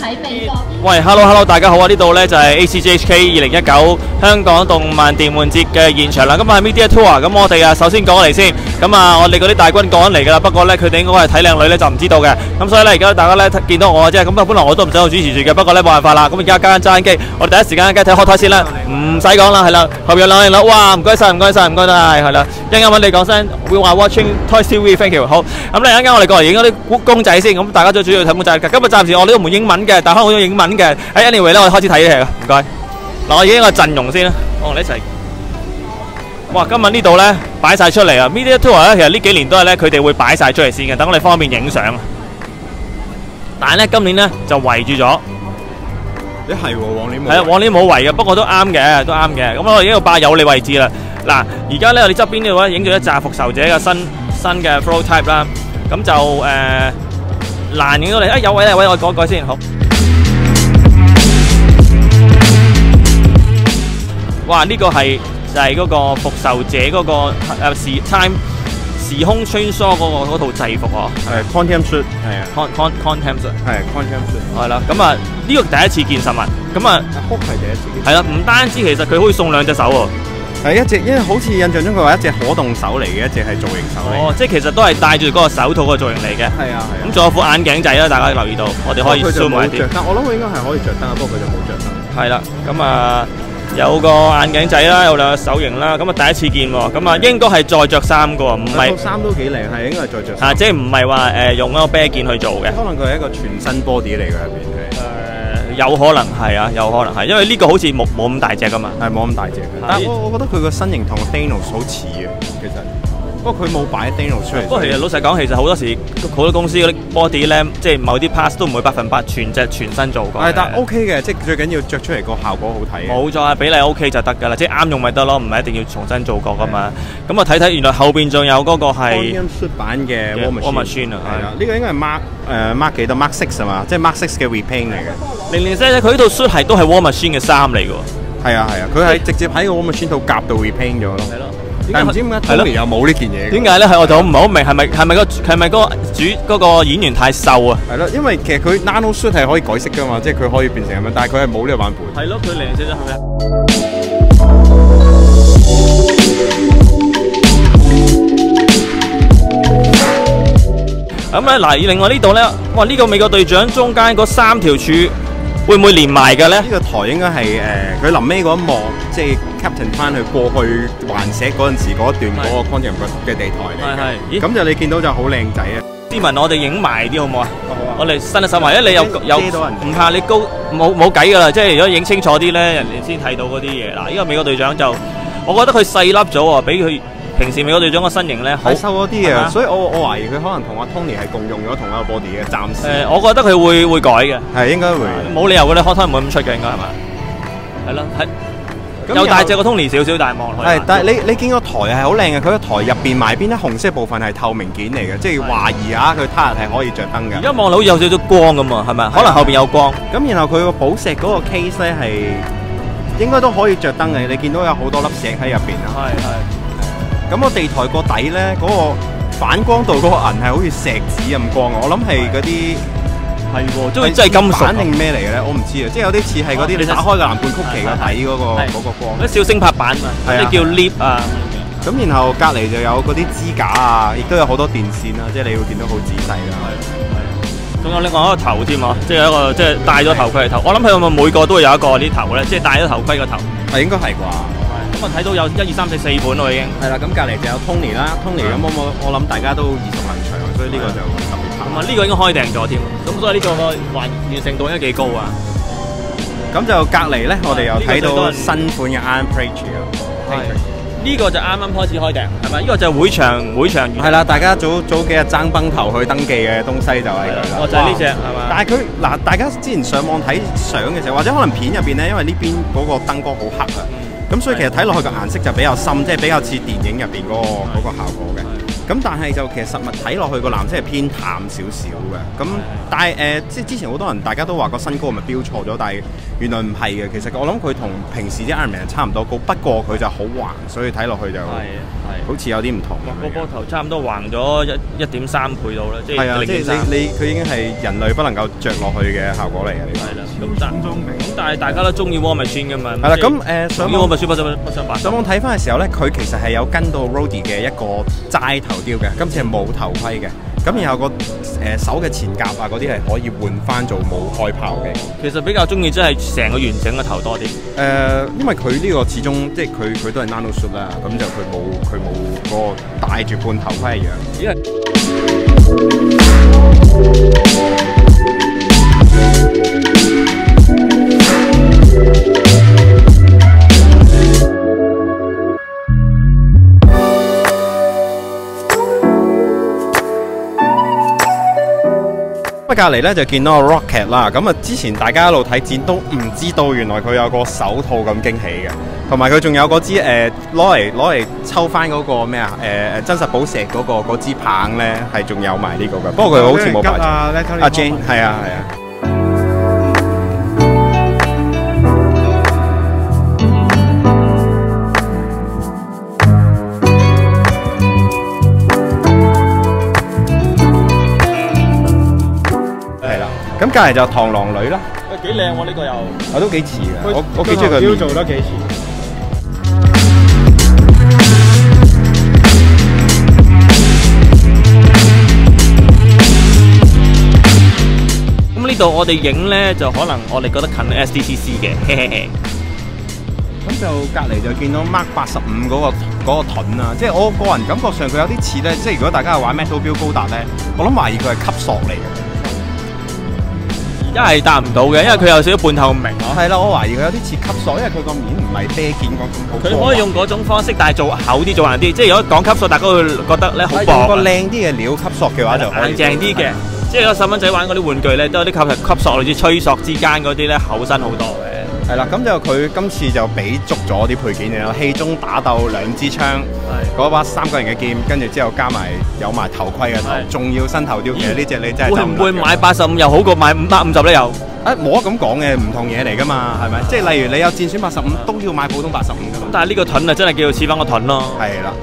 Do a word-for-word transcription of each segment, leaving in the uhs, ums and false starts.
喺美國。 喂 ，Hello Hello， 大家好啊！呢度咧就係 A C G H K 二零一九香港動漫電玩節嘅現場啦。咁啊係 Media Tour， 咁我哋啊首先講嚟先。咁啊，我哋嗰啲大軍講嚟㗎啦。不過咧，佢哋應該係睇靚女咧就唔知道嘅。咁所以咧，而家大家咧見到我啫。咁啊，本來我都唔想做主持住嘅，不過咧冇辦法啦。咁而家間揸緊機，我哋第一時間梗係睇開台先啦。唔使講啦，係啦，後邊有兩靚女，哇！唔該晒，唔該晒，唔該晒，係啦。一陣間揾你講聲 ，We are watching Toy T V，thank you。好，咁咧一陣間我哋過嚟影嗰啲公仔先。咁大家最主要睇公仔。今日暫時我呢度冇英文嘅，但係可能有英文嘅。喺 anyway 咧，我哋開始睇戲啦，唔該。嗱，我影個陣容先啦，我同你一齊。哇！今日呢度咧擺晒出嚟啊 ！Media Tour 咧，其實呢幾年都係咧，佢哋會擺晒出嚟先嘅，等我哋方便影相。但係咧，今年咧就圍住咗。 一係喎，往年冇。 係啊，往年冇圍嘅，不過都啱嘅，都啱嘅。咁我哋已經霸有利位置啦。嗱，而家咧我哋側邊呢度咧影咗一紮復仇者嘅新新嘅 prototype 啦。咁就誒難影到你，啊有位啊位，我改改先好。哇！呢個係就係嗰個復仇者嗰個誒時 time 時空穿梭嗰個嗰套制服喎。 係 Quantum Suit， 係啊 ，con con Quantum Suit， 係 Quantum Suit。 係啦，咁啊呢個第一次見實物，咁啊 Hulk係第一次見。 係啦，唔單止其實佢可以送兩隻手喎。 係一隻，因為好似印象中佢話一隻可動手嚟嘅，一隻係造型手嚟。 哦，即係其實都係戴住嗰個手套個造型嚟嘅。 係啊係啊。咁仲有副眼鏡仔啦，大家留意到，我哋可以 zoom 埋啲。 但我諗佢應該係可以着燈，不過佢就冇着燈。係啦，咁啊。有個眼鏡仔啦，有兩個手型啦，咁啊第一次見喎，咁啊應該係再着衫嘅喎，唔係。套衫都幾靚，係應該係再着衫。啊，即係唔係話誒用一個啤件去做嘅。可能佢係一個全新 body 嚟嘅入邊係。誒，有可能係啊，有可能係，因為呢個好似冇冇咁大隻噶嘛。係冇咁大隻嘅。但係我我覺得佢個身形同 Thanos 好似嘅，其實。不過佢冇擺 Thanos 出嚟。不過其實老實講，其實好多時好多公司嗰啲 body 咧，即係某啲 pass 都唔會百分百全隻全身做過。係，但 OK 嘅，即係最緊要着出嚟個效果好睇。冇錯啊，比例 OK 就得㗎啦，即係啱用咪得咯，唔係一定要重新做過㗎嘛。咁啊睇睇，原來後邊仲有嗰個係出版嘅 War Machine 啊，係啊，呢個應該係 Mark 誒 Mark 幾多 Mark Six 係嘛？即係 Mark Six 嘅 repaint 嚟嘅。零零四咧，佢呢套 suit 係都係 War Machine 嘅衫嚟㗎喎。係啊係啊，佢係直接喺個 War Machine 套甲度 repaint 咗咯。係咯。但係唔知點解 Tony 又冇呢件嘢？點解咧？係我就唔係好明，係咪係咪個係咪嗰個主嗰個演員太瘦啊？係咯，因為其實佢 Nano Suit 係可以改色噶嘛，即係佢可以變成咁樣，但係佢係冇呢個版本。係咯，佢零零四咗係咪？咁咧嗱，另外呢度咧，哇！呢個美國隊長中間嗰三條柱會唔會連埋嘅咧？呢個台應該係誒佢臨尾嗰一幕，即係 Captain 翻去過去環石嗰陣時嗰一段嗰個 Quantum 嘅地台嚟嘅。係係。咁就你見到就好靚仔啊！斯文，我哋影埋啲好唔好啊？我哋伸一手埋，因為你有有唔怕你高冇冇計㗎啦，即係如果影清楚啲咧，人哋先睇到嗰啲嘢。嗱，呢個美國隊長就我覺得佢細粒咗喎，比佢平時美國隊長個身形咧，係瘦咗啲嘅，所以我我懷疑佢可能同阿 Tony 係共用咗同一個 body 嘅，暫時。誒，我覺得佢會會改嘅，係應該會，冇理由嘅，你 Hot Toy 唔會咁出嘅，應該係嘛？係咯，係。又大隻個 Tony 少少，但係望落去。係，但係你你見個台係好靚嘅，佢個台入邊埋邊啲紅色部分係透明件嚟嘅，即係懷疑啊，佢他日係可以着燈嘅。而家望到好似有少少光咁啊，係咪？可能後邊有光。咁然後佢個寶石嗰個 case 咧係應該都可以着燈嘅，你見到有好多粒石喺入邊啊。係係。咁個地台個底咧，嗰個反光度嗰個銀係好似石子咁光啊！我諗係嗰啲係喎，即係真係金屬定咩嚟嘅咧？我唔知啊，即係有啲似係嗰啲你打開個藍罐曲奇個底嗰個嗰個光。啲小星拍板啊，即係叫 lip 啊。咁然後隔離就有嗰啲支架啊，亦都有好多電線啊，即係你會見到好仔細啦。係係。仲有另外一個頭添啊，即係一個即係戴咗頭盔嘅頭。我諗佢係咪每個都會有一個啲頭咧？即係戴咗頭盔個頭。係應該係啩。咁啊睇到有一二三四四款咯已經。係啦，咁隔離就有 Tony 啦 ，Tony 咁我我我諗大家都耳熟能詳，所以呢個就特別拍。同埋呢個應該開訂咗添，咁所以呢個個完完成度應該幾高啊。咁就隔離咧，我哋又睇到新款嘅 Iron Patriot 啊。係。呢個就啱啱開始開訂，係咪？呢個就會場會場。係啦，大家早早幾日爭崩頭去登記嘅東西就係佢啦。哦，就係呢隻係嘛？但係佢嗱，大家之前上網睇相嘅時候，或者可能片入邊咧，因為呢邊嗰個燈光好黑啊。咁所以其實睇落去個顏色就比較深，即係比較似電影入邊嗰個嗰個效果嘅。 咁但係就其實實物睇落去個藍色係偏淡少少嘅。咁但係誒、呃，即係之前好多人大家都話個身高係咪標錯咗，但係原來唔係嘅。其實我諗佢同平時啲 Iron Man 差唔多高，不過佢就好橫，所以睇落去就好似有啲唔同。 個波頭差唔多橫咗一一點三倍到啦，即係係啊，即係你你佢已經係人類不能夠着落去嘅效果嚟嘅呢個。 係啦，咁但咁但係大家都中意 War Machine 㗎嘛。 係啦，咁誒上網 War Machine不不想白。 上網睇翻嘅時候咧，佢其實係有跟到 Rhodey 嘅一個齋頭雕嘅，今次係冇頭盔嘅。咁然後個誒、呃、手嘅前甲啊嗰啲係可以換翻做冇開炮嘅。 其實比較中意即係成個完整嘅頭多啲。誒、 呃，因為佢呢個始終即係佢佢都係 nano suit 啦，咁就佢冇佢冇嗰個戴住半頭盔一樣。因為咁隔離咧就見到個 Rocket 啦，咁啊之前大家一路睇戰都唔知道原來佢有個手套咁驚喜嘅，同埋佢仲有嗰支誒攞嚟攞嚟抽翻嗰個咩啊誒誒真實寶石嗰、嗰個嗰支棒咧係仲有埋呢個嘅，不過佢好似冇擺。阿 Jane 係啊係啊。咁隔離就螳螂女啦， 幾靚喎呢個又， 我都幾似嘅，我我幾中意佢面做得幾似。 咁呢度我哋影咧就可能我哋覺得近 S D C C 嘅，嘿嘿嘿。 咁就隔離就見到 Mark 八十五嗰個嗰個盾啊，即係我個人感覺上佢有啲似咧，即係如果大家係玩 Metal Build 高達咧，我諗懷疑佢係吸索嚟嘅。 一係答唔到嘅，因為佢有少少半透明咯。 係啦，我懷疑佢有啲似吸索，因為佢個面唔係啤件嗰種好。 佢可以用嗰種方式，但係做厚啲、做硬啲。即係如果講吸索，大家會覺得咧好薄。 用個靚啲嘅料吸索嘅話就可以硬淨啲嘅。即係如果細蚊仔玩嗰啲玩具咧，都有啲吸吸索，類似吹索之間嗰啲咧厚身好多嘅。 係啦，咁就佢今次就俾足咗啲配件嘅啦，氣中打鬥兩支槍，嗰把三個人嘅劍，跟住之後加埋有埋頭盔嘅頭，仲要新頭雕嘅呢隻你真係。會唔會買八十五又好過買五百五十咧？又啊冇得咁講嘅，唔同嘢嚟噶嘛，係咪？即係例如你有戰選八十五，都要買普通八十五噶嘛。 但係呢個盾啊，真係叫做似翻個盾咯。 係啦。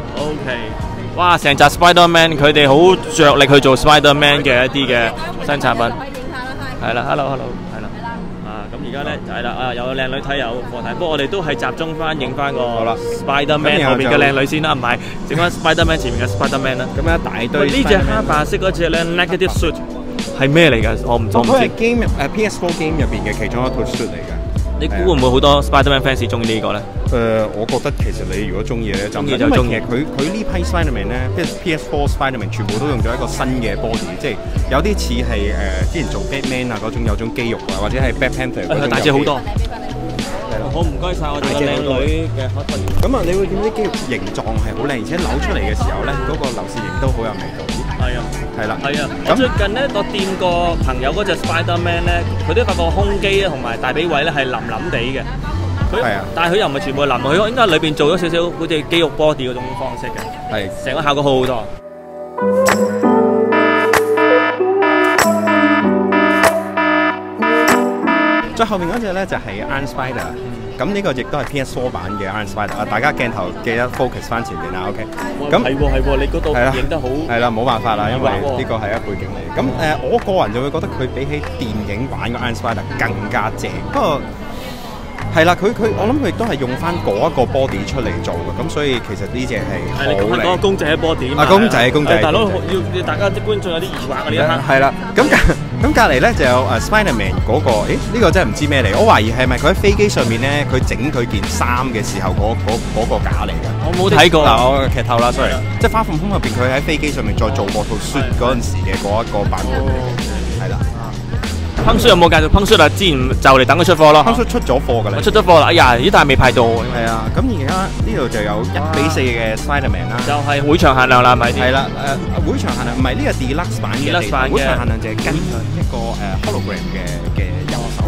OK， 哇！成集 Spider-Man 佢哋好着力去做 Spider-Man 嘅一啲嘅新產品。係啦 ，Hello Hello， 係啦。咁而家咧係啦，啊有靚女睇有課題，不過我哋都係集中翻影翻個 Spider-Man 後邊嘅靚女先啦，唔係整翻 Spider-Man 前面嘅 Spider-Man 啦。 咁一大堆。 呢隻黑白色嗰隻咧 Negative Suit 係咩嚟㗎？我唔知。 佢係 game 誒 P S 四 game 入邊嘅其中一套 suit 嚟㗎。 你估會唔會好多 Spider-Man fans 中意呢個咧？ 誒、呃，我覺得其實你如果中意咧，就中意就中意。 佢佢呢批 Spider-Man 咧，即係 P S 四 Spider-Man 全部都用咗一個新嘅 body， 即係有啲似係誒之前做 Batman 啊嗰種有種肌肉啊，或者係 Black Panther 嗰種大隻好多。 係啦， 好唔該晒我哋嘅靚女嘅可分。 咁啊，你會見啲肌肉形狀係好靚，而且扭出嚟嘅時候咧，嗰、那個流線型都好有味道。 係啊， 係啦， 係啊。咁最近咧，我掂過朋友嗰隻 Spider-Man 咧，佢都發覺胸肌同埋大髀位咧係腍腍地嘅。佢係啊，但係佢又唔係全部腍，佢應該裏邊做咗少少好似肌肉 body 嗰種方式嘅。係，成個效果好好多。 最後面嗰隻咧就係 Iron Spider， 咁呢個亦都係 P S 四 版嘅 Iron Spider。啊，大家鏡頭記得 focus 翻前邊啦 ，OK。咁係喎係喎，你嗰度影得好。係啦， 冇辦法啦，因為呢個係一背景嚟。咁誒，我個人就會覺得佢比起電影版嘅 Iron Spider 更加正。不過係啦，佢佢我諗佢亦都係用翻嗰一個 body 出嚟做嘅，咁所以其實呢隻係好靚。 講個公仔嘅 body 啊，公仔公仔。 大佬要要大家啲觀眾有啲疑惑嗰啲啊。 係啦，咁咁隔離咧就有誒 Spider-Man 嗰個，誒呢個真係唔知咩嚟，我懷疑係咪佢喺飛機上面咧，佢整佢件衫嘅時候嗰嗰嗰個架嚟嘅。 我冇睇過。 嗱，我劇透啦 ，sorry。即係花鳳空入邊，佢喺飛機上面再做過套 suit 嗰陣時嘅嗰一個版本，係啦。 Punk Suit 有冇介紹 Punk Suit啊？之前就嚟等佢出貨咯。 Punk Suit 出咗貨㗎啦。 出咗貨啦！哎呀，咦，但係未派到。 係啊，咁而家呢度就有一比四嘅 Spider-Man 啦。 就係會場限量啦，係咪？ 係啦，誒會場限量，唔係呢個 Deluxe 版嘅。 Deluxe 版嘅。 會場限量就係跟一個誒 hologram 嘅嘅右手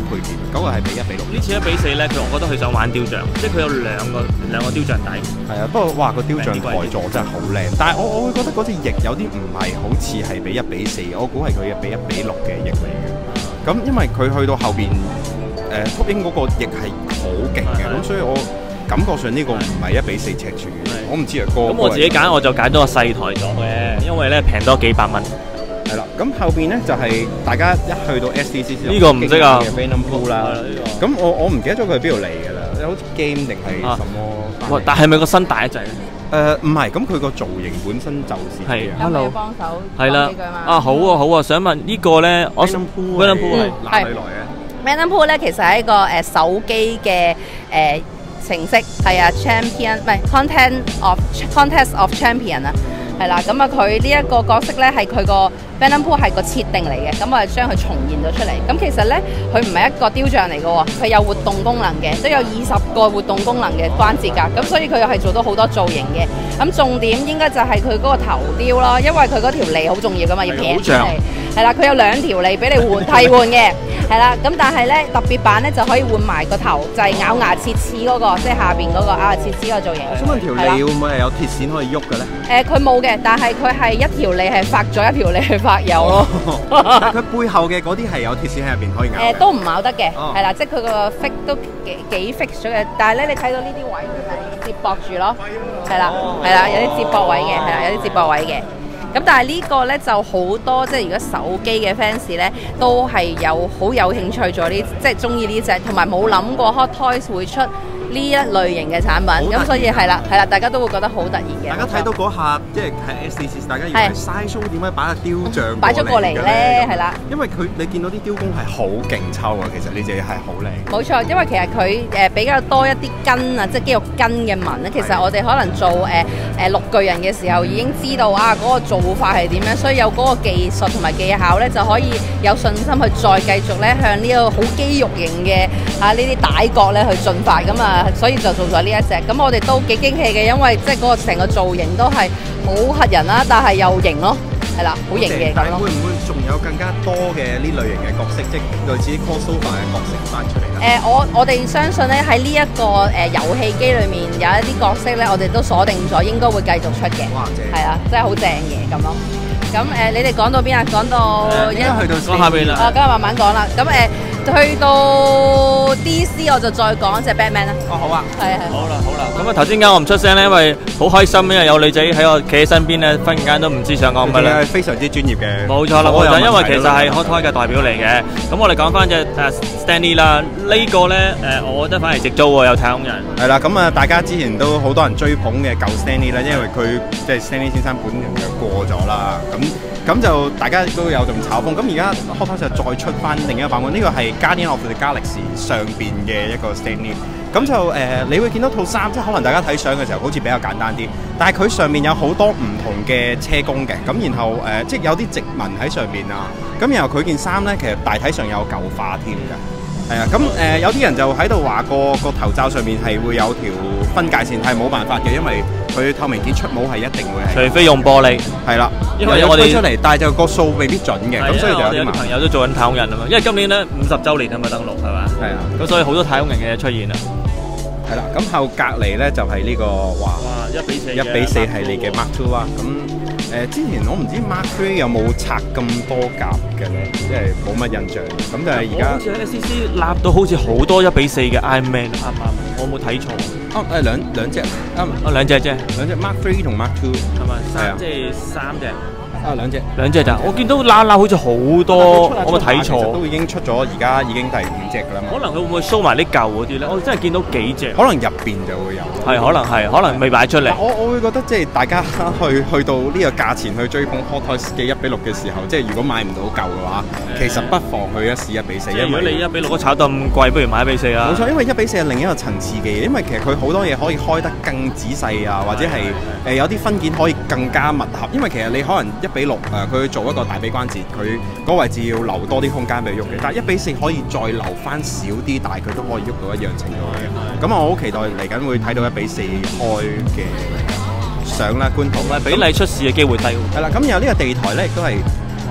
配件，嗰、那個係比一比六。 呢次一比四咧，佢我覺得佢想玩雕像，即係佢有兩個兩個雕像底。係啊，不過哇個雕像台座真係好靚，但係我我會覺得嗰隻翼有啲唔係好似係比一比四，我估係佢嘅比一比六嘅翼嚟嘅。咁因為佢去到後邊誒禿鷹嗰個翼係好勁嘅，咁所以我感覺上呢個唔係一比四尺寸嘅。我唔知啊，個咁我自己揀我就揀咗個細台座嘅，因為咧平多幾百蚊。 係啦，咁後邊咧就係、是、大家一去到 S D C C 呢個唔識啊 ，Venom Pool 啦。咁我我唔記得咗佢係邊度嚟㗎啦，好似 game 定係什麼？ 哇！但係咪個身大一陣？ 誒唔係，咁佢個造型本身就是係。 Hello，幫手係啦。啊好啊好啊，想問呢個咧，我 Venom Pool 係哪裏來嘅 ？Venom Pool 咧其實係一個誒手機嘅誒程式，係啊 Champion 唔係 Content of Contest of Champion 啊。係啦，咁啊佢呢一個角色咧係佢個 Venom Pool 係個設定嚟嘅，咁我係將佢重現咗出嚟。咁其實咧佢唔係一個雕像嚟嘅喎，佢有活動功能嘅，都有二十個活動功能嘅關節㗎。咁所以佢又係做到好多造型嘅。咁重點應該就係佢嗰個頭雕咯，因為佢嗰條脷好重要㗎嘛，要撇出嚟。係啦，佢有兩條脷俾你換替換嘅。係啦，咁但係咧特別版咧就可以換埋個頭，就係、是、咬牙切齒嗰、那個，即係下邊嗰、那個咬牙切齒個造型。 我想問條脷會唔會係有鐵線可以喐嘅咧？ 誒，佢冇嘅，但係佢係一條脷係發咗，一條脷係發有咯。 但係佢背後嘅嗰啲係有鐵線喺入邊可以咬。 誒，都唔咬得嘅，係啦，即係佢個 fix 都幾幾 fix 咗嘅。但係咧，你睇到呢啲位係接駁住咯，係啦，係啦，有啲接駁位嘅，係啦，有啲接駁位嘅。咁但係呢個咧就好多，即係如果手機嘅 fans 咧，都係有好有興趣做呢，即係中意呢隻，同埋冇諗過 Hot Toys 會出呢一類型嘅產品，咁所以係啦，係啦，大家都會覺得好突然嘅。 大家睇到嗰下，即係喺 S D C， 大家以為 Sideshow 點解擺個雕像擺咗過嚟咧？係啦， 因為佢你見到啲雕工係好勁抽啊，其實呢隻係好靚。 冇錯，因為其實佢誒比較多一啲筋啊，即係肌肉筋嘅紋咧。其實我哋可能做誒誒綠巨人嘅時候已經知道啊嗰個做法係點樣，所以有嗰個技術同埋技巧咧，就可以有信心去再繼續咧向呢個好肌肉型嘅啊呢啲大角咧去進發咁啊。所以就做咗呢一隻，咁我哋都幾驚喜嘅，因為即係嗰個成個造型都係好嚇人啦，但係又型咯，係啦，好型嘅咁咯。 會唔會仲有更加多嘅呢類型嘅角色，即係類似 crossover 嘅角色翻出嚟咧？ 誒、呃，我我哋相信咧喺呢一個誒、呃、遊戲機裏面有一啲角色咧，我哋都鎖定咗，應該會繼續出嘅。哇！正係啦，真係好正嘅咁咯。咁誒、呃，你哋講到邊啊？講到應該去到講下邊啦。 啊，咁啊慢慢講啦。咁誒。呃去到 D C 我就再講隻 Batman 啦。 哦，好啊， 係係。 好啦好啦，咁啊頭先間我唔出聲咧，因為好開心，因為有女仔喺我企喺身邊咧，忽然間都唔知想講乜啦。 係非常之專業嘅。 冇錯啦，冇錯，因為其實係 Hot Toys嘅代表嚟嘅。咁我哋講翻隻誒 Stan Lee 啦，呢個咧誒，我覺得反而直租喎，有太空人。 係啦，咁啊，大家之前都好多人追捧嘅舊 Stan Lee 啦，因為佢即係 Stan Lee 先生本人就過咗啦，咁。咁就大家都有種炒風，咁而家 Hot Toys 就再出翻另一個版本，呢、這個係 Guardian of the Galaxy 上邊嘅一個 Stan Lee。咁就誒、呃，你會見到套衫，即係可能大家睇相嘅時候好似比較簡單啲，但係佢上面有好多唔同嘅車工嘅，咁然後誒、呃，即係有啲直紋喺上面啊，咁然後佢件衫咧，其實大體上有舊化添㗎。係啊，咁誒、呃、有啲人就喺度話個個頭罩上面係會有條分界線，係冇辦法嘅，因為佢透明件出帽係一定會係， 除非用玻璃， 係啦， 因為我哋出嚟，但係就個數未必準嘅，咁所以就有啲朋友都做緊太空人啊嘛，因為今年咧五十週年啊嘛登陸係嘛，係啊，咁所以好多太空人嘅嘢出現啦。 係啦，咁後隔離咧就係呢個哇， 一比四， 一比四係你嘅 Mark Two 啦，咁。誒、呃、之前我唔知 Mark Three 有冇拆咁多夾嘅咧，即係冇乜印象。咁就係而家好似喺 S C C 立到好似好多一比四嘅 Iron Man，啱唔啱？我冇睇錯。 哦誒兩兩隻，啱哦兩隻啫， 兩隻 Mark Three 同 Mark Two 係咪？ 係啊， 即係三隻。 啊兩隻， 兩隻咋？我見到揦揦好似好多，我冇睇錯。 都已經出咗，而家已經第五隻㗎啦嘛。 可能佢會唔會 show 埋啲舊嗰啲咧？我真係見到幾隻。 可能入邊就會有。係， 可能係，可能未擺出嚟。 我我會覺得即係大家去去到呢個價錢去追捧 Hot Toys 嘅一比六嘅時候，即係如果買唔到舊嘅話，其實不妨去一試一比四。因為如果你一比六都炒到咁貴，不如買一比四啦。 冇錯，因為一比四係另一個層次嘅嘢，因為其實佢好多嘢可以開得更仔細啊，或者係誒有啲分件可以更加密合。因為其實你可能一比六誒佢。做一個大髀關節，佢嗰個位置要留多啲空間俾佢喐嘅，但係一比四可以再留翻少啲，但係佢都可以喐到一樣程度嘅。咁我好期待嚟緊會睇到一比四開嘅相啦，觀圖啦， 比例出事嘅機會低。 係啦，咁有呢個地台咧，亦都係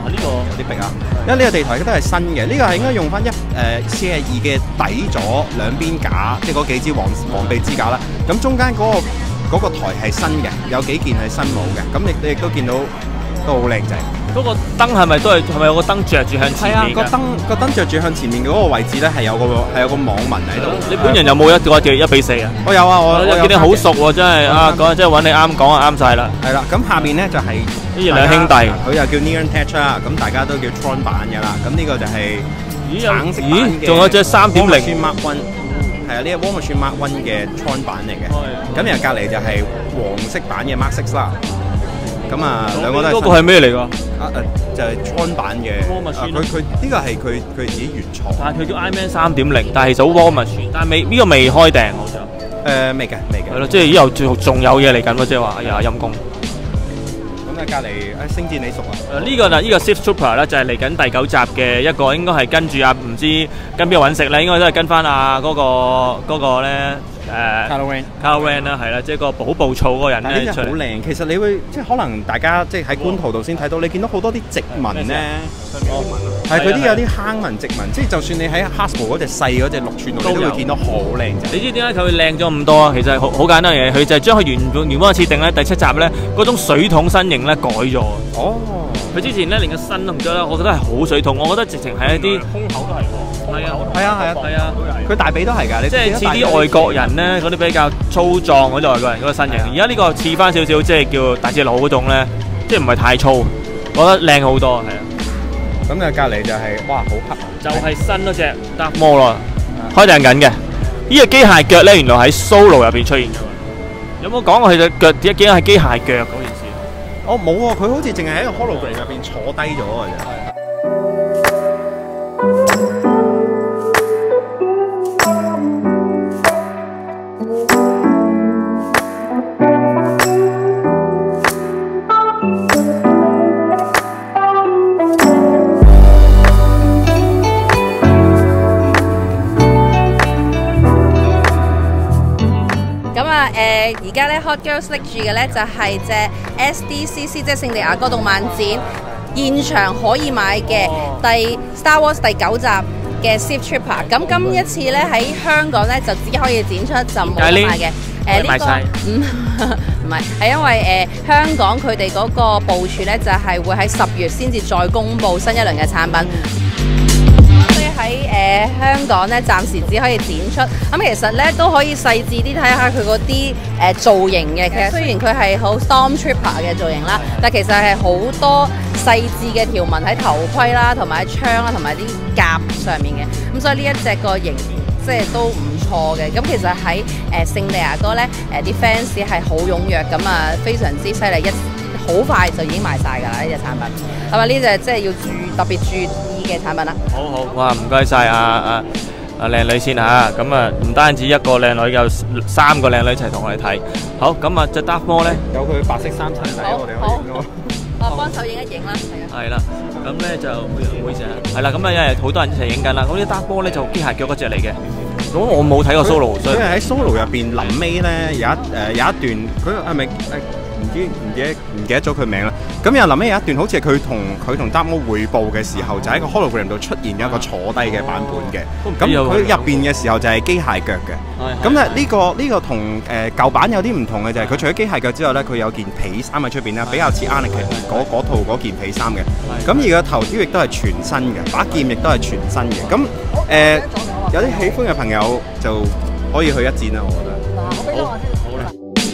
呢個有啲逼啊！因為呢個地台都係新嘅，呢、這個係應該用翻一誒四廿二嘅底座兩邊架，即係嗰幾支黃黃臂支架啦。咁中間嗰、那個嗰、那個台係新嘅，有幾件係新冇嘅。咁你你亦都見到都好靚仔。 嗰個燈係咪都係係咪有個燈着住向前面？係啊， 個燈個燈著住向前面嘅嗰個位置咧係有個係有個網紋喺度。 你本人有冇一個叫一比四啊？ 我有啊，我我見你好熟喎，真係啊講即係揾你啱講啊啱晒啦。 係啦，咁下邊咧就係呢兩兄弟， 佢又叫 Neon Tech 啦，咁大家都叫 Tron 版嘅啦。咁呢個就係橙色版嘅。 仲有隻三點零 Mark One， 係啊，呢個 War Machine Mark One 嘅 Tron 版嚟嘅。咁然後隔離就係黃色版嘅 Mark Six 啦。咁啊，兩個都係。 嗰個係咩嚟㗎？ 啊誒，就係 Tron 版嘅。佢佢呢個係佢佢自己原創。 但係佢叫 Iron 三點零，但係其實 War Machine，但係未呢個未開訂好似。 誒未嘅未嘅。 係咯，即係以後仲仲有嘢嚟緊喎，即係話哎呀陰公。 咁啊，隔離誒星戰你熟啊？ 誒呢個嗱，呢個 Sith Trooper 咧就係嚟緊第九集嘅一個，應該係跟住啊唔知跟邊個揾食咧，應該都係跟翻啊嗰個嗰個咧。誒 Kylo Ren，Kylo Ren 啦，係啦，即係個好暴躁嗰個人咧出嚟。好靚，其實你會即係可能大家即係喺觀圖度先睇到，你見到好多啲殖紋咧，係佢啲有啲坑紋殖紋，即係就算你喺 Hasbro 嗰隻細嗰隻六寸度，你都會見到好靚仔。 你知點解佢會靚咗咁多啊？其實好好簡單嘅嘢，佢就係將佢原本原本嘅設定咧，第七集咧嗰種水桶身形咧改咗。哦，佢之前咧連個身都唔咗啦，我覺得係好水桶，我覺得直情係一啲胸口都係喎。係啊，係啊，係啊，係啊，佢大髀都係㗎，你即係似啲外國人咧，嗰啲比較粗壯嗰啲外國人嗰個身形。而家呢個似翻少少，即係叫大隻佬嗰種咧，即係唔係太粗，我覺得靚好多，係啊。 咁嘅隔離就係哇，好黑， 就係新嗰隻 Darth Maul咯，開訂緊嘅。呢個機械腳咧，原來喺 Solo 入邊出現㗎嘛。有冇講過佢隻腳點解係機械腳嗰件事？ 哦，冇喎，佢好似淨係喺個 hologram 入邊坐低咗㗎啫。 誒而家咧 Hot Girls 拎住嘅咧就係隻 S D C C， 即係聖地亞哥動漫展現場可以買嘅第 Star Wars 第九集嘅 Sith Trooper。咁今一次咧喺香港咧就只可以展出，就冇得買嘅。誒呢個唔唔係，係因為誒香港佢哋嗰個部署咧就係會喺十月先至再公布新一輪嘅產品。喺誒、呃、香港咧，暫時只可以展出。咁其實咧都可以細緻啲睇下佢嗰啲誒造型嘅。其實雖然佢係好 Stormtrooper 嘅造型啦，但其實係好多細緻嘅條紋喺頭盔啦，同埋喺槍啦，同埋啲甲上面嘅。咁所以呢一隻個型即係都唔錯嘅。咁其實喺誒聖地亞哥咧，誒啲 fans 係好踴躍，咁啊非常之犀利，一好快就已經賣晒㗎啦呢隻產品。係咪呢隻即係要注特別注意嘅產品啦？ 好好，哇！唔該晒啊啊啊靚女先嚇，咁啊唔單止一個靚女，有三個靚女一齊同我哋睇。好，咁啊隻 Darth Maul咧， 有佢白色衫襯底，我哋可以影咯。 我幫手影一影啦，係啊。 係啦，咁咧就唔好意思啊。係啦，咁啊因為好多人一齊影緊啦。咁呢 Darth Maul咧就機械腳嗰隻嚟嘅。咁我冇睇過 Solo， 所以喺 Solo 入邊臨尾咧有一誒有一段，佢係咪誒？唔知唔記得唔記得咗佢名啦。咁又臨尾有一段，好似係佢同佢同 Darth Maul匯報嘅時候，就喺個 hologram 度出現一個坐低嘅版本嘅。咁佢入邊嘅時候就係機械腳嘅。咁咧呢個呢個同誒舊版有啲唔同嘅就係佢除咗機械腳之外咧，佢有件皮衫喺出邊啦，比較似 Anakin 嗰嗰套嗰件皮衫嘅。咁而個頭雕亦都係全新嘅，把劍亦都係全新嘅。咁誒有啲喜歡嘅朋友就可以去一戰啦，我覺得。好，好啦。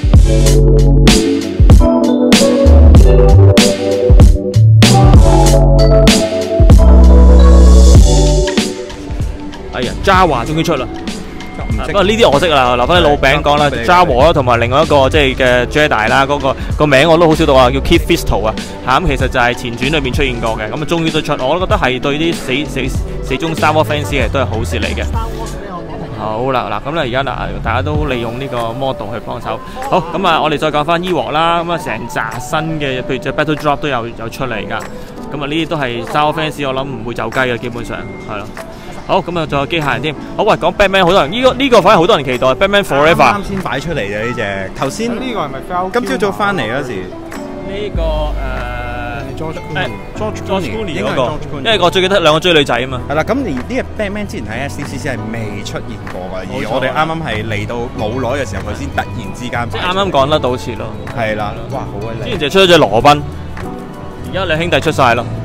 哎呀 ，Jawa 終於出啦！不過呢啲我識啦，留翻啲老餅講啦。Jawa 啦，同埋另外一個即係嘅 Jedi 啦，嗰個個名我都好少讀啊，叫 Kit Fisto 啊。嚇咁其實就係前傳裏面出現過嘅，咁啊終於都出，我都覺得係對啲死死死忠 Star Wars fans 係都係好事嚟嘅。好啦，嗱咁咧而家嗱，大家都利用呢個 model 去幫手。好，咁啊，我哋再講翻 Ewok 啦，咁啊成紮新嘅，譬如隻 Battle Drop 都有有出嚟㗎。咁啊呢啲都係 Star Wars fans，我諗唔會走雞嘅，基本上係咯。好，咁啊仲有機械人添。好，喂，講 Batman 好多人呢、呢個呢、呢個反而好多人期待 Batman Forever。 啱先擺出嚟嘅呢隻，頭先呢個係咪今朝早翻嚟嗰時？ 呢、呢個誒。呃係 George Clooney，George Clooney 嗰個，因為我我最記得兩個追女仔啊嘛。 係啦，咁而呢個 Batman 之前喺 S D C C 係未出現過嘅，而我哋啱啱係嚟到冇耐嘅時候，佢先突然之間， 即係啱啱講得到詞咯。 係啦，哇，好鬼靚！ 之前就出咗隻羅賓，而家兩兄弟出晒咯。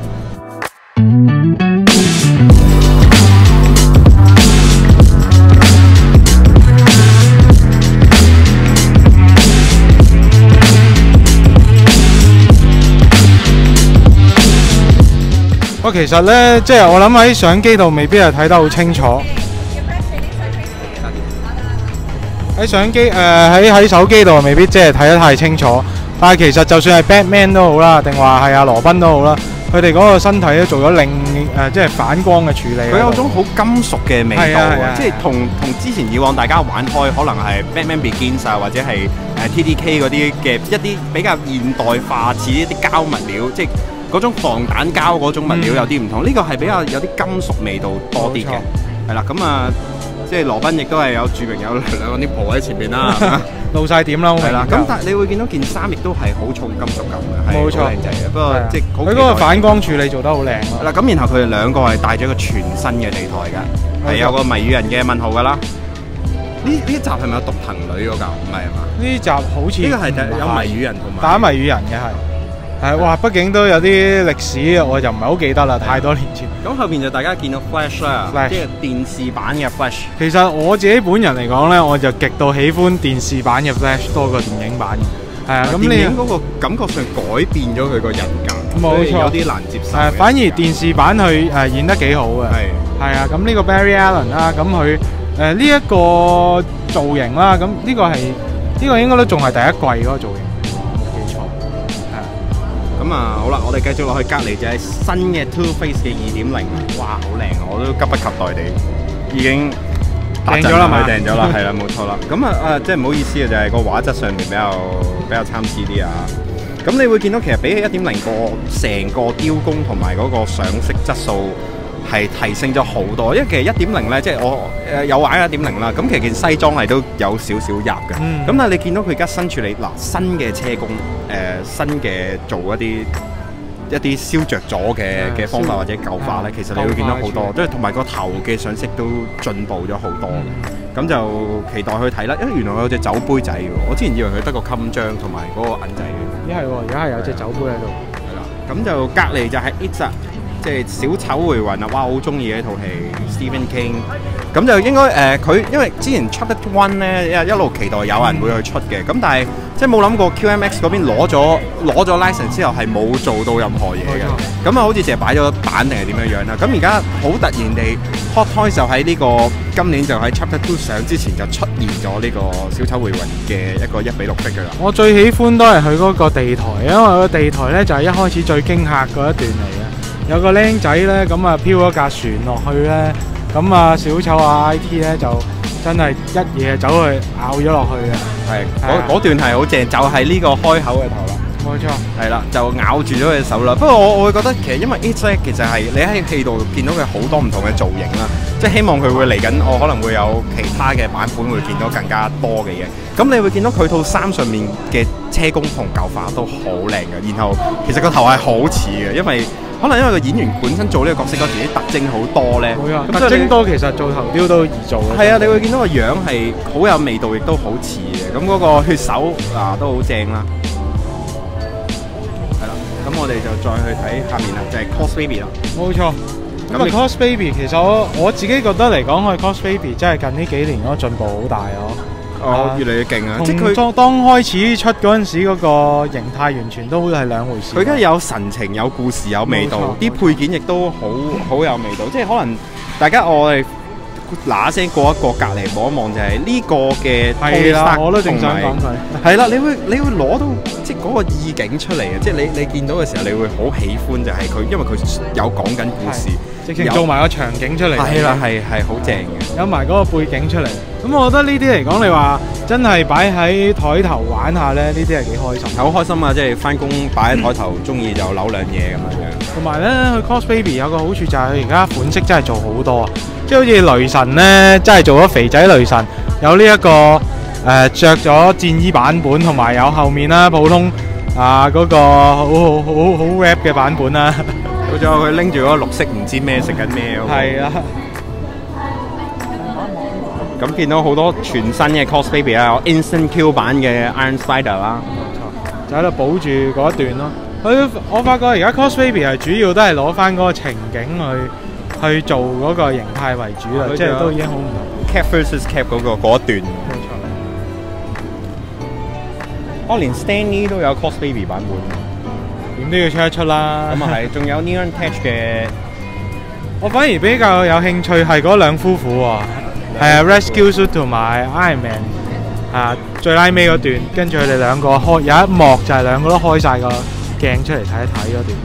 我其實咧，即係我諗喺相機度未必係睇得好清楚。喺相機誒喺喺手機度未必即係睇得太清楚。但係其實就算係 Batman 都好啦，定話係阿羅賓都好啦，佢哋嗰個身體都做咗另誒即係反光嘅處理。 佢有種好金屬嘅味道啊！即係同同之前以往大家玩開可能係 Batman Begins 啊，或者係誒 T D K 嗰啲嘅一啲比較現代化似一啲膠物料，即係。嗰種防彈膠嗰種物料有啲唔同，呢、嗯、個係比較有啲金屬味道多啲嘅，係啦，咁啊，即係羅賓亦都係有註明有兩個 nipple喺前面啦， 露晒點啦， 係啦，咁但係你會見到件衫亦都係好重金屬感嘅，係冇錯， 好靚仔嘅，不過即係佢嗰個反光處理做得好靚咯。 嗱，咁然後佢哋兩個係帶咗一個全新嘅地台㗎，係有個謎語人嘅問號㗎啦。呢呢集係咪有毒藤女嗰嚿？唔係啊嘛？ 呢集好似呢個係有謎語人同埋打謎語人嘅係。係哇，畢竟都有啲歷史，我就唔係好記得啦，太多年前。 咁後邊就大家見到 Flash 啦，即係電視版嘅 Flash。 其實我自己本人嚟講咧，我就極度喜歡電視版嘅 Flash 多過電影版嘅。係啊，咁你電影嗰個感覺上改變咗佢個人格， 冇錯， 有啲難接受。 係，反而電視版佢誒演得幾好嘅。係係啊，咁呢個 Barry Allen 啦，咁佢誒呢一個造型啦，咁呢個係呢個應該都仲係第一季嗰個造型。 咁啊，好啦，我哋繼續落去，隔離就係新嘅 Two Face 嘅二點零，哇，好靚啊！我都急不及待地已經訂咗啦嘛， 訂咗啦，係啦，冇錯啦。咁啊啊，即係唔好意思啊，就係、是、個畫質上面比較比較參差啲啊。咁你會見到其實比起一點零個成個雕工同埋嗰個上色質素係提升咗好多，因為其實一點零咧，即係我誒有玩一點零啦。咁其實件西裝係都有少少入嘅。咁、嗯、但係你見到佢而家新處理嗱新嘅車工。誒、呃、新嘅做一啲一啲燒着咗嘅嘅方法或者舊化咧，其實你會見到好多，即係同埋個頭嘅上色都進步咗好多。咁、嗯、就期待去睇啦，因為原來佢有隻酒杯仔喎，我之前以為佢得個襟章同埋嗰個銀仔嘅。 咦係喎，而家係有隻酒杯喺度。 係啦，咁就隔離就係 It 啊，即係小丑回魂啊！哇，好中意嘅一套戲 ，Stephen King。咁就應該誒，佢、呃、因為之前 Chapter One 咧一一路期待有人會去出嘅，咁、嗯、但係即係冇諗過 Q M X 嗰邊攞咗攞咗 license 之後係冇做到任何嘢嘅，咁啊好似淨係擺咗版定係點樣樣啦。咁而家好突然地 Hot Toys 就喺呢、這個今年就喺 Chapter Two 上之前就出現咗呢個小丑回魂嘅一個一比六的㗎啦。 我最喜歡都係佢嗰個地台，因為個地台咧就係、是、一開始最驚嚇嗰一段嚟嘅，有個僆仔咧咁啊飄咗架船落去咧。咁啊，小丑啊 I T 咧就真係一嘢走去咬咗落去嘅， 係嗰段係好正，就係、是、呢個開口嘅頭啦， 冇錯， 係啦，就咬住咗佢手啦。不過我我會覺得其實因為 It 咧其實係你喺戲度見到佢好多唔同嘅造型啦，即係希望佢會嚟緊，我可能會有其他嘅版本會見到更加多嘅嘢。咁你會見到佢套衫上面嘅車工同舊化都好靚嘅，然後其實個頭係好似嘅，因為。可能因為個演員本身做呢個角色嗰時啲特徵好多咧， 特徵多其實做頭雕都易做嘅。 係啊，你會見到個樣係好有味道，亦都好似嘅。咁嗰個血手啊都好正啦。係啦，咁我哋就再去睇下面啦，就係、是、Cos Baby 啦。 冇錯。咁啊 Cos Baby 其實我我自己覺得嚟講，佢 Cos Baby 真係近呢幾年嗰個進步好大咯。 哦，越嚟越勁啊！ 即係佢當開始出嗰陣時嗰個形態完全都係兩回事。 佢而家有神情、有故事、有味道，啲配件亦都好好有味道。即係可能大家我哋嗱聲過一過隔離望一望，就係呢個嘅。 係啦，我都正想講佢。 係啦，你會你會攞到即係嗰個意境出嚟啊！即係你你見到嘅時候，你會好喜歡就係佢，因為佢有講緊故事， 直情做埋個場景出嚟。 係啦，係係好正嘅， 有埋嗰個背景出嚟。咁我覺得呢啲嚟講，你話真係擺喺台頭玩下咧，呢啲係幾開心。 係好開心啊！即係翻工擺喺台頭，中意就扭兩嘢咁樣。 同埋咧，佢 Cos Baby 有個好處就係佢而家款式真係做好多啊！即係好似雷神咧，真係做咗肥仔雷神，有呢、這、一個誒著咗戰衣版本，同埋有後面啦普通誒啊嗰個好好好好 rap 嘅版本啦。 好似佢拎住嗰個綠色唔知咩食緊咩嗰個。 係啊。 咁見到好多全新嘅 cos baby 啊，有 instant Q 版嘅 Iron Spider 啦， 就喺度保住嗰一段咯。佢我發覺而家 cos baby 係主要都係攞翻嗰個情景去去做嗰個形態為主啦，即係都已經好唔同。 Cap versus Cap 嗰個嗰一段。冇錯。我連 Stanley 都有 cos baby 版本， 點都要出一出啦。 咁啊係，仲有 Neon Tech 嘅。 我反而比較有興趣係嗰兩夫婦喎。係啊 ，Rescue Suit 同埋 Iron Man 啊，最拉尾嗰段，跟住佢哋兩個開有一幕就係兩個都開晒個鏡出嚟睇一睇嗰段。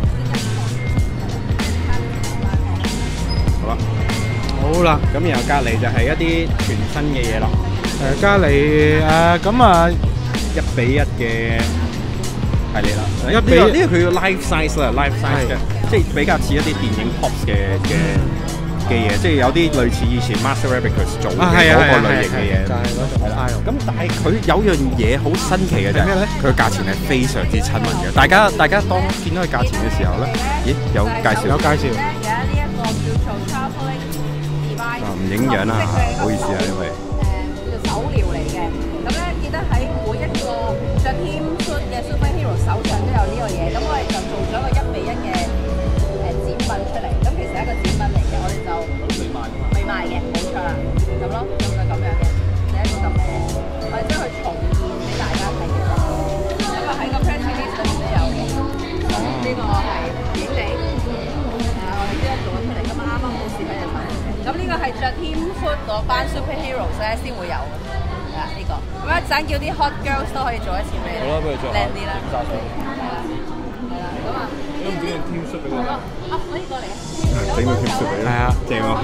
好啦， 好啦， 咁然後隔離就係一啲全新嘅嘢啦。 誒，隔離誒咁啊， 一比一嘅係你啦， 一比呢個佢叫 life size 啦 ，life size 嘅，即係比較似一啲電影 pops 嘅嘅。嘅嘢，即係有啲類似以前 Master Abacus 做嘅嗰個類型嘅嘢， 就係嗰種 style。 咁但係佢有樣嘢好新奇嘅就係咩咧？佢嘅價錢係非常之親民嘅。大家大家當見到佢價錢嘅時候咧，咦有介紹？ 有介紹。 而家呢一個叫做 traveling device。 啊，唔影樣啦嚇，唔好意思啊，因為誒叫手療嚟嘅。咁咧記得喺每一個着 team suit 嘅 superhero 手上都有呢個嘢。咁我哋就做咗個一比一嘅誒展品出嚟。咁其實係一個展品嚟嘅，我哋就未賣嘅，冇錯啦。咁咯，就係咁樣嘅，係一個咁嘅，我哋將佢重現俾大家睇嘅。因為喺個 press release 裏面都有嘅。呢個係影地，誒我哋即刻做咗出嚟，咁啱啱好試喺隻手。咁呢個係着 team suit 嗰班 superheroes 咧先會有嘅，係啦呢個。咁一陣叫啲 hot girls 都可以做一次俾你，好啦，不如做靚啲啦。係啦，係啦，咁啊。都唔知你 team suit 俾我。啊，可以過嚟啊！ 整個 team suit 俾你。係啊，正喎。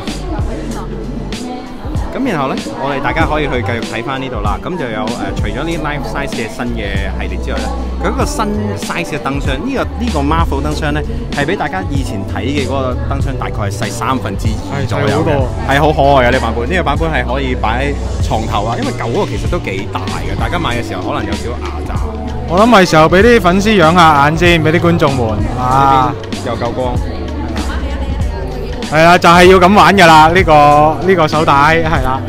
咁然後咧，我哋大家可以去繼續睇翻呢度啦。咁就有誒、呃，除咗呢 life size 嘅新嘅系列之外咧，佢嗰個新 size 嘅燈箱，呢、這個呢、這個 Marvel 燈箱咧，係比大家以前睇嘅嗰個燈箱大概係細三分之二左右嘅，係好可愛嘅呢個版本。呢、這個版本係可以擺喺床頭啊，因為舊嗰個其實都幾大嘅，大家買嘅時候可能有少少牙渣。 我諗係時候俾啲粉絲養下眼先，俾啲觀眾們啊， 又夠光。 係啦，就係、是、要咁玩㗎啦！呢、這個呢、這個手帶係啦。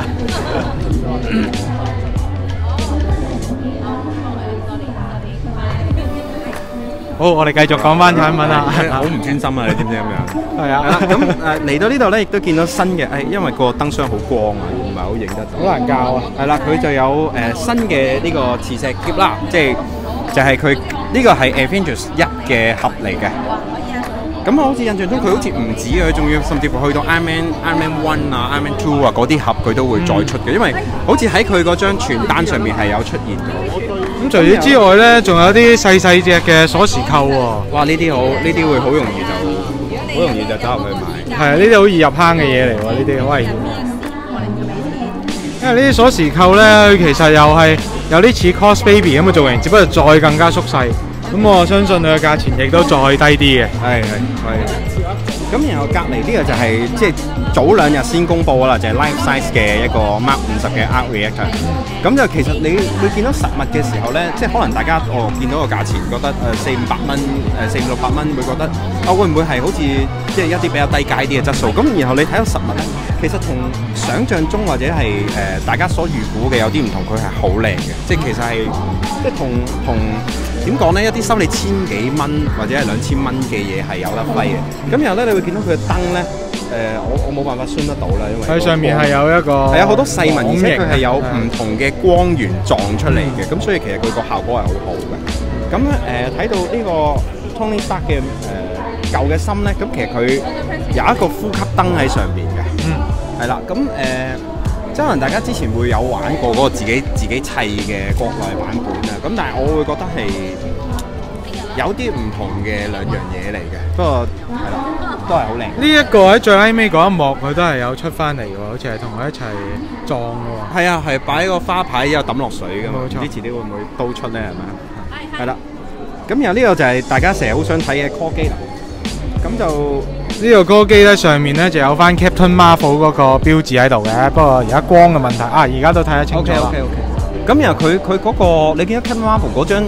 好，我哋繼續講翻產品啦。 好唔專心啊！你知唔知咁樣？ 係啊。 咁誒嚟到呢度咧，亦都見到新嘅誒，因為個燈箱好光啊，唔係好影得到。 好難教啊！ 係啦，佢就有誒、呃、新嘅呢個磁石夾啦，即係就係佢呢個係 Avengers 一嘅盒嚟嘅。咁我好似印象中佢好似唔止嘅，佢仲要甚至乎去到 Iron Man、Iron Man One 啊、Iron Man Two 啊嗰啲盒佢都會再出嘅，因為好似喺佢嗰張傳單上面係有出現咗。 咁除咗之外咧，仲有啲細細隻嘅鎖匙扣喎。 哇！呢啲好，呢啲會好容易就好容易就走入去買。 係啊，呢啲好易入坑嘅嘢嚟喎，呢啲好危險。因為呢啲鎖匙扣咧，佢其實又係有啲似 cos baby 咁嘅造型，只不過再更加縮細。咁我相信佢嘅價錢亦都再低啲嘅。係係係。 咁然後隔離呢個就係、是、即係早兩日先公佈啦，就係、是、life size 嘅一個 Mark 五十嘅 Arc Reactor。咁就其實你會見到實物嘅時候咧，即係可能大家哦見到個價錢覺得誒四五百蚊誒四五六百蚊，會覺得啊、哦、會唔會係好似即係一啲比較低階啲嘅質素？咁然後你睇到實物咧，其實同想像中或者係誒、呃、大家所預估嘅有啲唔同，佢係好靚嘅，即係其實係即係同同。點講咧？一啲收你千幾蚊或者係兩千蚊嘅嘢係有得揮嘅。咁然後咧，你會見到佢嘅燈咧，誒、呃，我我冇辦法宣得到啦，因為佢上面係有一個係有好多細紋，而且佢係有唔同嘅光源撞出嚟嘅。咁、嗯、所以其實佢個效果係好好嘅。咁誒睇到呢個 Tony Stark 嘅誒、呃、舊嘅心咧，咁其實佢有一個呼吸燈喺上邊嘅。嗯，係啦。咁誒。呃即係可能大家之前會有玩過嗰個自己自己砌嘅國內版本啊，咁但係我會覺得係有啲唔同嘅兩樣嘢嚟嘅，不過係啦，都係好靚。呢一個喺最尾尾嗰一幕，佢都係有出翻嚟喎，好似係同佢一齊撞嘅喎。 係啊，係擺個花牌之後抌落水嘅嘛，唔知冇錯。 遲啲會唔會倒出咧？係咪？係啦。咁然後呢個就係大家成日好想睇嘅 Core 機啦。咁就呢個歌機咧，上面咧就有翻 Captain Marvel 嗰個標誌喺度嘅，不過而家光嘅問題啊，而家都睇得清楚啦。 OK OK OK。咁然後佢佢嗰個你見到 Captain Marvel 嗰張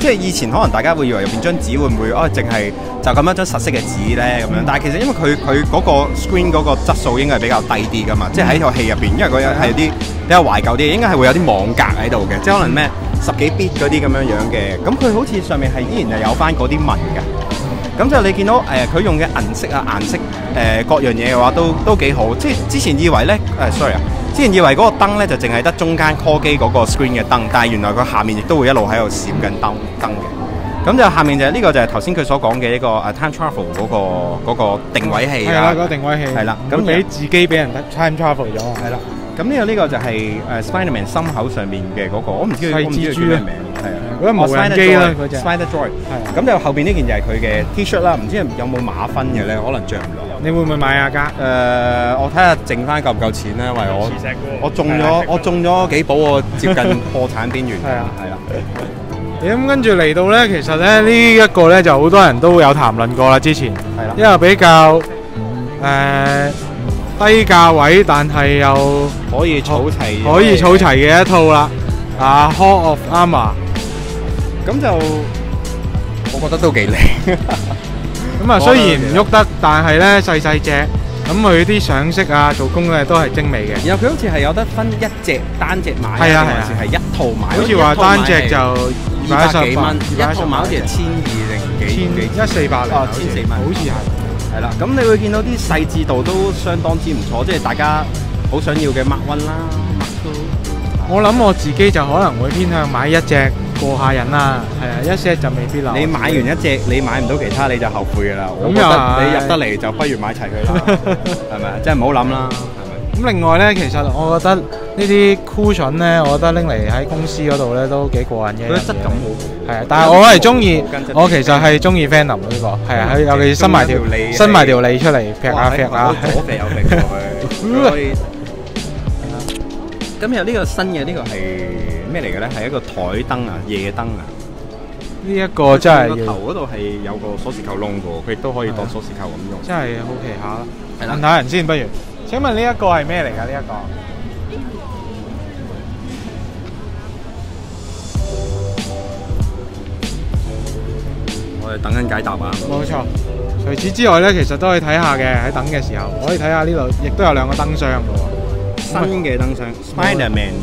即係以前可能大家會以為入邊張紙會唔會哦，淨係就咁一張實色嘅紙咧咁樣，但係其實因為佢佢嗰個 screen 嗰個質素應該係比較低啲噶嘛，即係喺套戲入邊，因為佢係有啲比較懷舊啲，應該係會有啲網格喺度嘅，即係可能咩十幾 bit 嗰啲咁樣樣嘅，咁佢好似上面係依然係有翻嗰啲紋嘅。咁就你見到誒佢、呃、用嘅銀色啊、顏色誒、呃、各樣嘢嘅話都都幾好，即係之前以為咧誒、呃、sorry 啊，之前以為嗰個燈咧就淨係得中間 call 機嗰個 screen 嘅燈，但係原來佢下面亦都會一路喺度閃緊燈燈嘅。咁就下面就係、是、呢、這個就係頭先佢所講嘅一個誒 time travel 嗰、那個那個定位器啦， 係啦，嗰個定位器係啦，咁俾自己俾人 time travel 咗，係啦。 咁呢個呢個就係誒 Spider-Man 心口上面嘅嗰、那個，我唔知佢我唔知佢叫咩名，係啊， 嗰個無人機啦，嗰隻 Spider Droid。係。咁就後邊呢件就係佢嘅 T-shirt 啦，唔知有冇馬分嘅咧？可能着唔落。 你會唔會買啊？家？誒、 呃，我睇下剩翻夠唔夠錢咧，因為我我中咗我中咗幾寶，我接近破產邊緣。係啊，係啦。 咁跟住嚟到咧，其實咧呢一、這個咧就好多人都有談論過啦，之前係啦，因為比較誒。呃低價位，但係又可以儲齊， 可以儲齊嘅一套啦。啊 ，Hall of Armor， 咁就我覺得都幾靚。 咁啊，雖然唔喐得，但係咧細細隻，咁佢啲上色啊、做工咧都係精美嘅。 然後佢好似係有得分一隻單隻買， 係啊係啊， 係一套買。 好似話單隻就二百幾蚊，一套買好似係千二定幾幾一四百零， 哦，千四蚊， 好似係。 係啦，咁你會見到啲細緻度都相當之唔錯，即係大家好想要嘅 Mark One 啦 ，Mark Two。 我諗我自己就可能會偏向買一隻過下癮啦，係啊，一 set 就未必啦。 你買完一隻，你買唔到其他你就後悔㗎啦。我覺得你入得嚟就不如買齊佢啦，係咪啊？即係唔好諗啦，係咪？ 咁另外咧，其實我覺得呢啲 cushion 咧，我覺得拎嚟喺公司嗰度咧都幾過癮嘅。 佢質感好。 係啊，但係我係中意，我其實係中意 Venom 呢個，係啊，尤其伸埋條伸埋條脷出嚟，劈下劈下， 左劈右劈過去。所以咁有呢個新嘅呢個係咩嚟嘅咧？係一個台燈啊，夜燈啊。 呢一個真係個頭嗰度係有個鎖匙扣窿嘅，佢亦都可以當鎖匙扣咁用。 真係好奇下啦。係啦，問下人先不如。請問呢一個係咩嚟㗎？呢一個？ 等緊解答啊！ 冇錯，除此之外咧，其實都可以睇下嘅，喺等嘅時候，可以睇下呢度，亦都有兩個燈箱嘅喎。 新嘅燈箱 ，Spider-Man，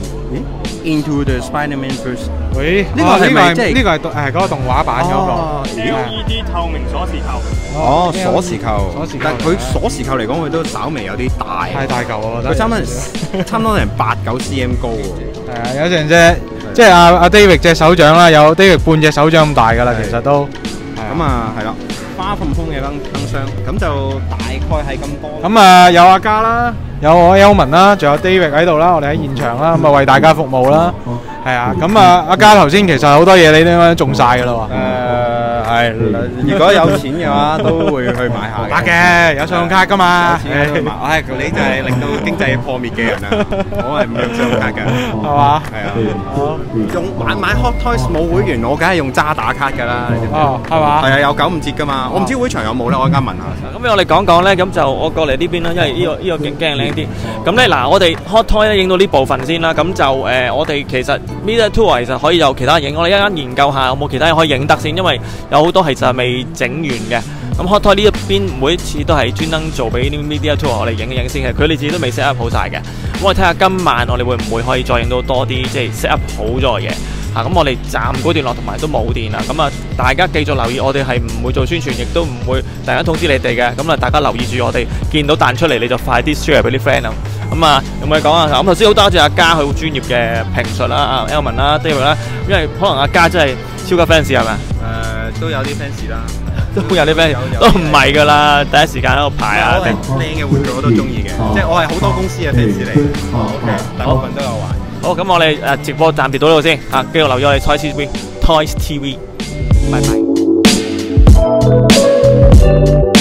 Into the Spider-Man-Verse。 喂， 呢個係咪即係呢個係誒嗰個動畫版嗰個 L E D 透明鎖匙扣。 哦，鎖匙扣。 鎖匙扣。 但佢鎖匙扣嚟講，佢都稍微有啲大。 太大嚿我覺得。 佢差唔多差唔多成八九 cm 高喎。 係啊，有成隻，即係阿阿 David 隻手掌啦，有 David 半隻手掌咁大㗎啦，其實都。 咁啊，係啦，花鳳風嘅燈燈箱，咁就大概係咁多。 咁啊，有阿嘉啦，有我 Elman 啦，仲有 David 喺度啦，我哋喺現場啦，咁啊為大家服務啦。係啊，咁啊，阿嘉頭先其實好多嘢你都應該中晒㗎啦喎。 誒係，如果有錢嘅話，都會去買下。 得嘅，有信用卡㗎嘛。 有錢都買。唉，你就係令到經濟破滅嘅人啊！我係唔用信用卡㗎， 係嘛？ 係啊。用買買 Hot Toys 冇會員，我梗係用渣打卡㗎啦。 哦，係嘛？ 係啊，有九五折㗎嘛。我唔知會場有冇咧，我而家問下。 咁俾我哋講講咧，咁就我過嚟呢邊啦，因為呢個呢個鏡鏡靚啲。咁咧嗱，我哋 Hot Toy 咧影到呢部分先啦。咁就誒，我哋其實 Media Tour 其實可以有其他影，我哋一陣研究下有冇其他嘢可以影得先，因為有好多其實係未整完嘅。咁 Hot Toy 呢一邊每一次都係專登做俾啲 Media Tour 我哋影一影先嘅，佢哋自己都未 set up 好晒嘅。咁我哋睇下今晚我哋會唔會可以再影到多啲即係 set up 好咗嘅嘢。啊，咁我哋站嗰段落同埋都冇電啦，咁啊大家繼續留意，我哋係唔會做宣傳，亦都唔會突然間通知你哋嘅。咁啊，大家留意住我哋，見到彈出嚟你就快啲 share 俾啲 friend 啊。咁啊，有冇嘢講啊？咁頭先好多謝阿嘉佢好專業嘅評述啦，阿 Elman 啦 ，David 啦，因為可能阿嘉真係超級 fans 係咪？ 誒，都有啲 fans 啦， 都有啲 fans，都唔係㗎啦，第一時間喺度排啊。 靚嘅玩具我都中意嘅，即係我係好多公司嘅 fans 嚟，大部分都有玩。 好，咁我哋誒直播暫時到呢度先，啊，繼續留意我哋 Toys T V，Toys T V，拜拜。